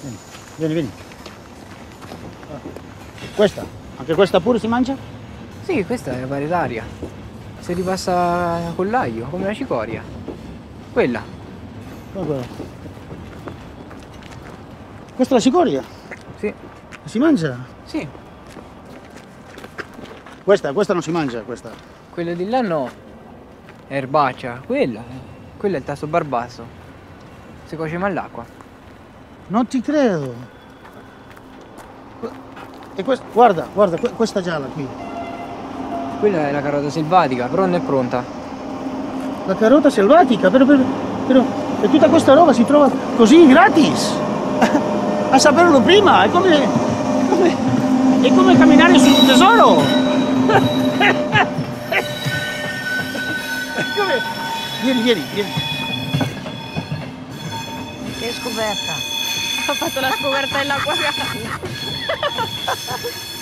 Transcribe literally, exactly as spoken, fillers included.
Vieni, vieni, vieni. Questa? Anche questa pure si mangia? Sì, questa è varietaria. Si ripassa con l'aglio, come la cicoria. Quella. Come quella? Questa è la cicoria? Sì. Si mangia? Sì. Questa, questa non si mangia, questa. Quella di là no. È erbacea. Quella. Quello è il tasso barbasso. Si cuoce ma all'acqua. Non ti credo. E questa, guarda, guarda, questa gialla qui. Quella è la carota selvatica, però non è pronta. La carota selvatica, però, però, però e tutta questa roba si trova così gratis. A saperlo prima, è come, come, è come camminare su un tesoro. Come? Vieni, vieni, vieni. Che scoperta! Ha fatto la scoperta dell'acqua.